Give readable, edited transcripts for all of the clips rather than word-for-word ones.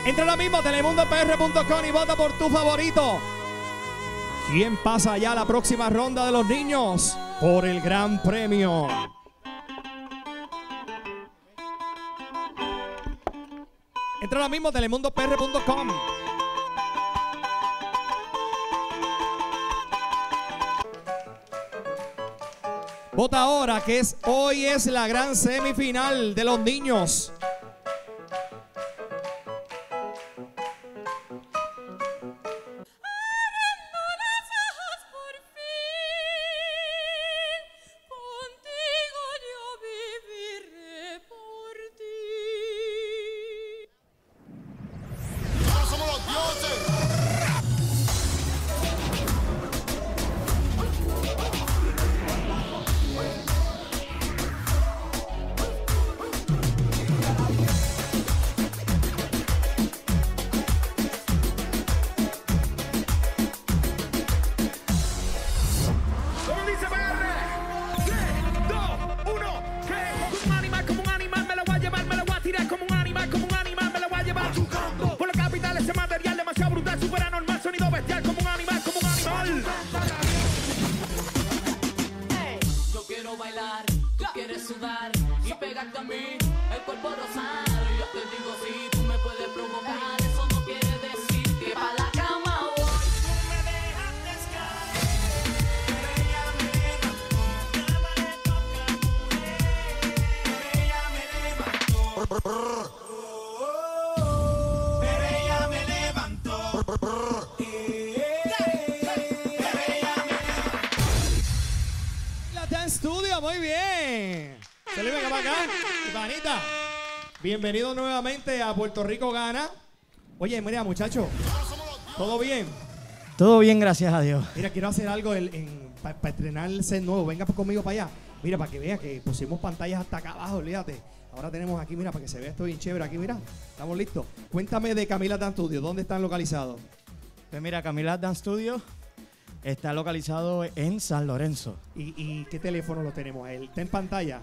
Entra ahora mismo a telemundopr.com y vota por tu favorito. ¿Quién pasa ya a la próxima ronda de los niños por el gran premio? Entra ahora mismo a telemundopr.com. Vota ahora, que hoy es la gran semifinal de los niños. Muy bien. Se le venga para acá, panita. Bienvenido nuevamente a Puerto Rico Gana. Oye, mira, muchachos, ¿todo bien? Todo bien, gracias a Dios. Mira, quiero hacer algo para estrenar el set nuevo. Venga conmigo para allá. Mira, para que vea que pusimos pantallas hasta acá abajo, olvídate. Ahora tenemos aquí, mira, para que se vea esto bien chévere. Aquí, mira, estamos listos. Cuéntame de Camila Dance Studio. ¿Dónde están localizados? Pues mira, Camila Dance Studio está localizado en San Lorenzo. ¿Y qué teléfono lo tenemos? ¿El está en pantalla?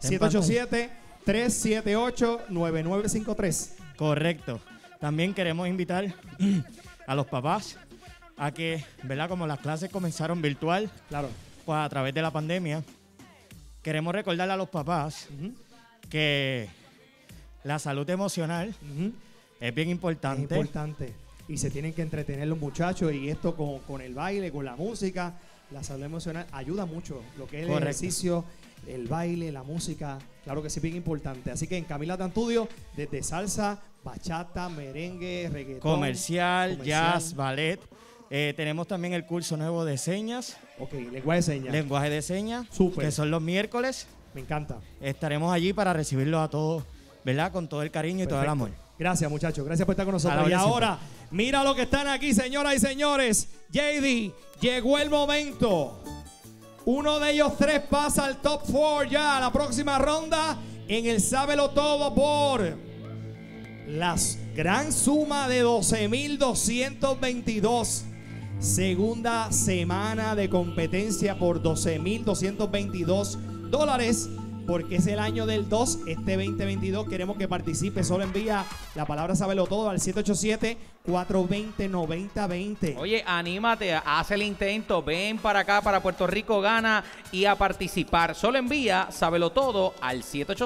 787-378-9953. Correcto. También queremos invitar a los papás a que, ¿verdad? Como las clases comenzaron virtual, claro, pues a través de la pandemia, queremos recordarle a los papás que la salud emocional es bien importante. Es importante. Y se tienen que entretener los muchachos, y esto con el baile, con la música, la salud emocional ayuda mucho. Lo que es el ejercicio, el baile, la música, claro que sí, bien importante. Así que en Camila Dance Studio, desde salsa, bachata, merengue, reggaetón, comercial, jazz, ballet. Tenemos también el curso nuevo de señas. Ok, lenguaje de señas. Lenguaje de señas, súper, que son los miércoles. Me encanta. Estaremos allí para recibirlos a todos, ¿verdad? Con todo el cariño y todo el amor. Gracias, muchachos. Gracias por estar con nosotros. Y ahora, mira lo que están aquí, señoras y señores. JD, llegó el momento. Uno de ellos tres pasa al top 4 ya a la próxima ronda en el Sábelo Todo por la gran suma de 12,222. Segunda semana de competencia por $12,222. Porque es el año del 2, este 2022. Queremos que participe. Solo envía la palabra Sábelo Todo al 787-420-9020. Oye, anímate, haz el intento. Ven para acá, para Puerto Rico Gana, y a participar. Solo envía Sábelo Todo al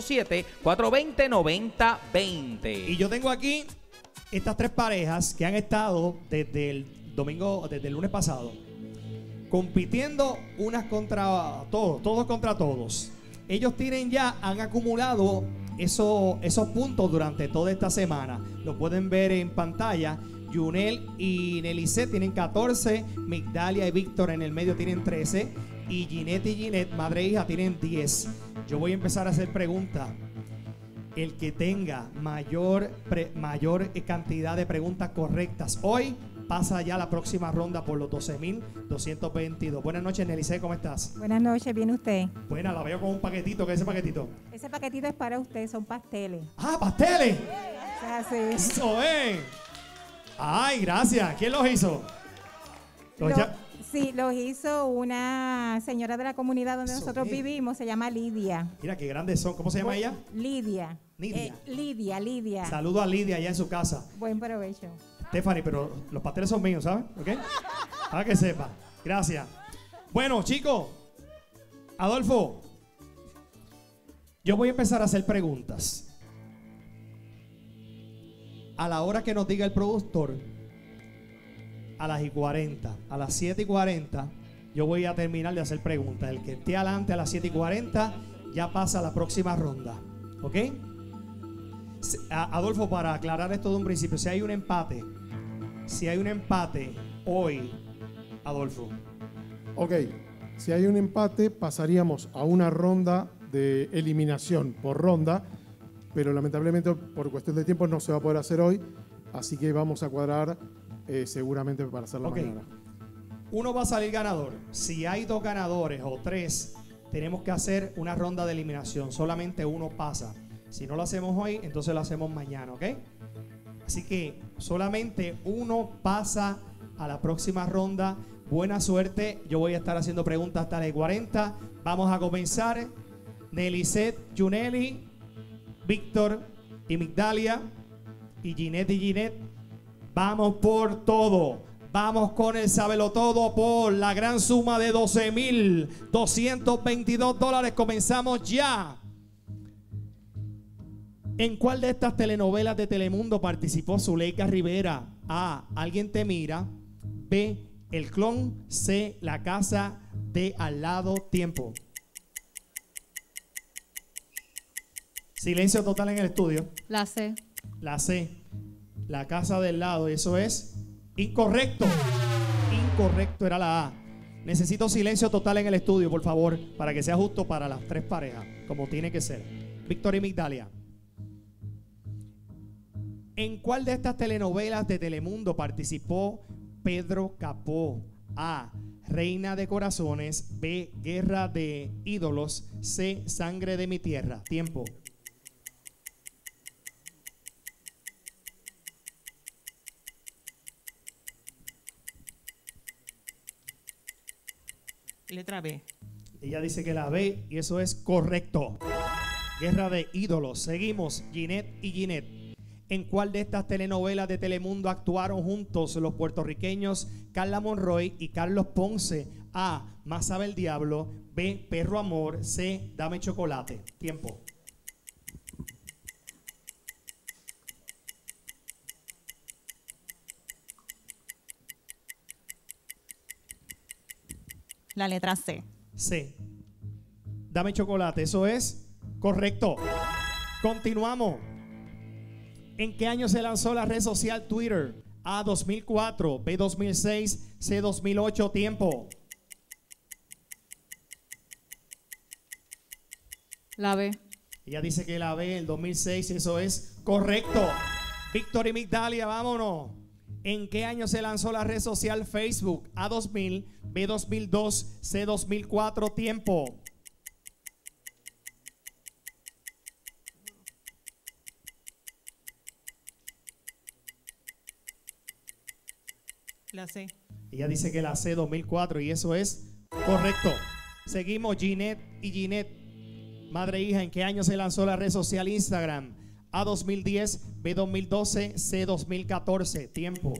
787-420-9020. Y yo tengo aquí estas tres parejas que han estado desde el lunes pasado, compitiendo unas contra todos contra todos. Ellos han acumulado esos puntos durante toda esta semana. Lo pueden ver en pantalla. Yunel y Nelice tienen 14. Migdalia y Víctor en el medio tienen 13. Y Ginette, madre e hija, tienen 10. Yo voy a empezar a hacer preguntas. El que tenga mayor cantidad de preguntas correctas hoy pasa ya a la próxima ronda por los 12,222. Buenas noches, Nelice, ¿cómo estás? Buenas noches, ¿viene usted? Buena, la veo con un paquetito. ¿Qué es ese paquetito? Ese paquetito es para usted, son pasteles. ¡Ah, pasteles! Sí. Eso es. Ay, gracias. ¿Quién los hizo? Sí, los hizo una señora de la comunidad donde nosotros vivimos, se llama Lidia. Mira qué grandes son. ¿Cómo se llama ella? Lidia. Nidia. Lidia, Lidia. Saludo a Lidia allá en su casa. Buen provecho. Stephanie, pero los pasteles son míos, ¿sabes? ¿Ok? Para que sepa. Gracias. Bueno, chicos. Adolfo. Yo voy a empezar a hacer preguntas. A la hora que nos diga el productor, a las 40, a las 7:40, yo voy a terminar de hacer preguntas. El que esté adelante a las 7:40 ya pasa a la próxima ronda. ¿Ok? Adolfo, para aclarar esto de un principio, si hay un empate hoy, Adolfo. Ok, si hay un empate pasaríamos a una ronda de eliminación por ronda, pero lamentablemente por cuestión de tiempo no se va a poder hacer hoy, así que vamos a cuadrar seguramente para hacerlo mañana. Uno va a salir ganador. Si hay 2 ganadores o 3, tenemos que hacer una ronda de eliminación. Solamente uno pasa. Si no lo hacemos hoy, entonces lo hacemos mañana, ¿ok? Así que solamente uno pasa a la próxima ronda. Buena suerte. Yo voy a estar haciendo preguntas hasta las 40. Vamos a comenzar. Nelicet, Juneli, Víctor y Migdalia y Ginette. Vamos por todo. Vamos con el Sabelotodo por la gran suma de $12,222. Comenzamos ya. ¿En cuál de estas telenovelas de Telemundo participó Zuleika Rivera? A. Alguien te mira. B. El clon. C. La casa de al lado. Tiempo. Silencio total en el estudio. La C. La C. La casa del lado. Eso es incorrecto. Incorrecto, era la A. Necesito silencio total en el estudio, por favor, para que sea justo para las 3 parejas, como tiene que ser. Víctor y Migdalia. ¿En cuál de estas telenovelas de Telemundo participó Pedro Capó? A. Reina de Corazones. B. Guerra de Ídolos. C. Sangre de mi tierra. Tiempo. Letra B. Ella dice que la B y eso es correcto. Guerra de Ídolos. Seguimos. Ginette y Ginette. ¿En cuál de estas telenovelas de Telemundo actuaron juntos los puertorriqueños Carla Monroy y Carlos Ponce? A. Más sabe el diablo. B. Perro amor. C. Dame chocolate. Tiempo. La letra C. C. Dame chocolate. Eso es correcto. Continuamos. ¿En qué año se lanzó la red social Twitter? A. 2004. B. 2006. C. 2008. Tiempo. La B. Ella dice que la B, el 2006. Eso es correcto. Víctor y Migdalia, vámonos. ¿En qué año se lanzó la red social Facebook? A. 2000. B. 2002. C. 2004. Tiempo. La C. Ella dice que la C, 2004, y eso es correcto. Seguimos. Ginette y Ginette, madre e hija, ¿en qué año se lanzó la red social Instagram? A. 2010. B. 2012. C. 2014. Tiempo.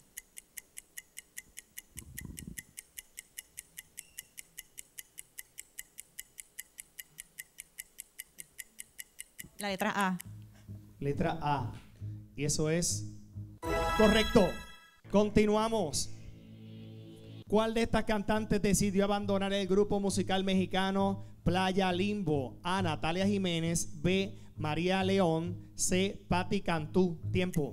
La letra A. Letra A. Y eso es correcto. Continuamos. ¿Cuál de estas cantantes decidió abandonar el grupo musical mexicano Playa Limbo? A. Natalia Jiménez. B. María León. C. Patti Cantú. Tiempo.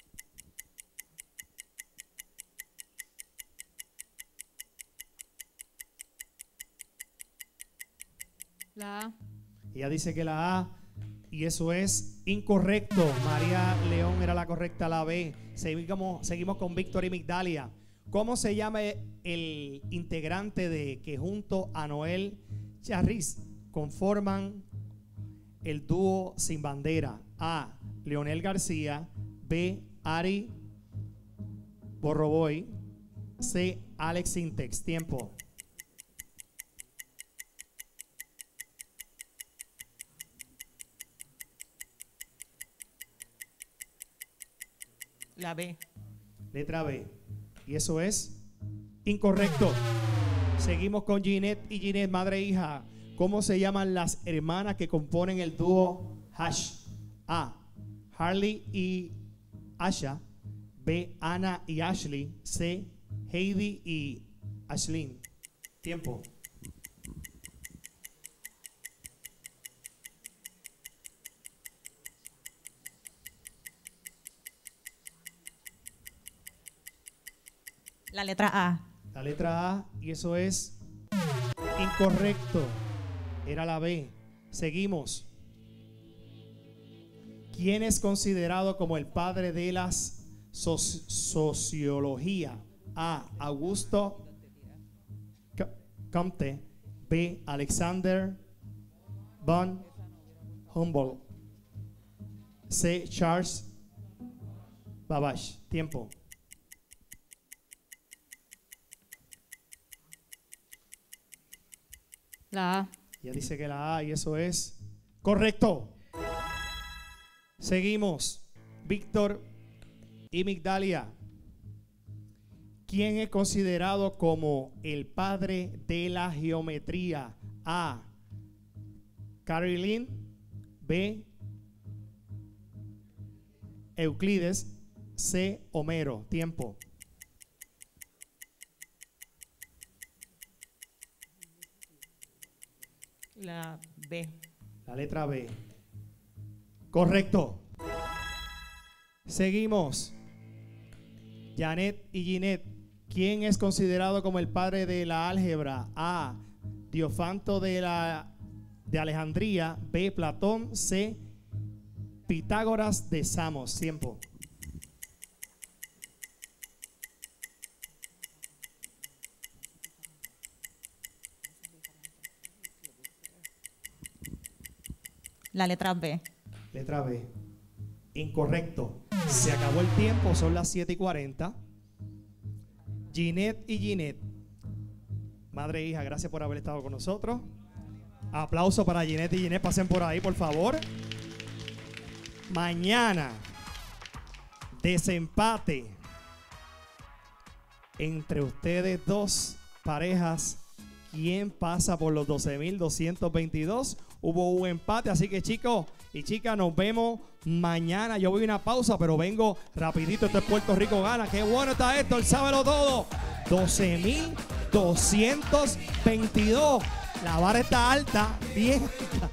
La A. Ella dice que la A, y eso es incorrecto. María León era la correcta, la B. Seguimos con Víctor y Migdalia. ¿Cómo se llama el integrante de que junto a Noel Charris conforman el dúo Sin Bandera? A. Leonel García. B. Ari Borroboy. C. Alex Sintex. Tiempo. La B. Letra B. Y eso es incorrecto. Seguimos con Ginette y Ginette, madre e hija. ¿Cómo se llaman las hermanas que componen el dúo Hash? A. Harley y Asha. B. Anna y Ashley. C. Heidi y Ashlyn. Tiempo. La letra A. La letra A, y eso es incorrecto. Era la B. Seguimos. ¿Quién es considerado como el padre de la sociología? A. Augusto Comte. B. Alexander von Humboldt. C. Charles Babbage. Tiempo. La A. Ya dice que la A, y eso es correcto. Seguimos. Víctor y Migdalia. ¿Quién es considerado como el padre de la geometría? A. Caroline. B. Euclides. C. Homero. Tiempo. La B. La letra B. Correcto. Seguimos. Janet y Ginette. ¿Quién es considerado como el padre de la álgebra? A. Diofanto de Alejandría. B. Platón. C. Pitágoras de Samos. Tiempo. La letra B. Letra B. Incorrecto. Se acabó el tiempo, son las 7:40. Ginette y Ginette. Madre e hija, gracias por haber estado con nosotros. Aplauso para Ginette y Ginette. Pasen por ahí, por favor. Mañana, desempate entre ustedes dos parejas. ¿Quién pasa por los 12,222? Hubo un empate, así que chicos y chicas, nos vemos mañana. Yo voy a una pausa, pero vengo rapidito. Esto es Puerto Rico Gana. Qué bueno está esto, el sábelo todo. 12,222. La vara está alta, bien alta.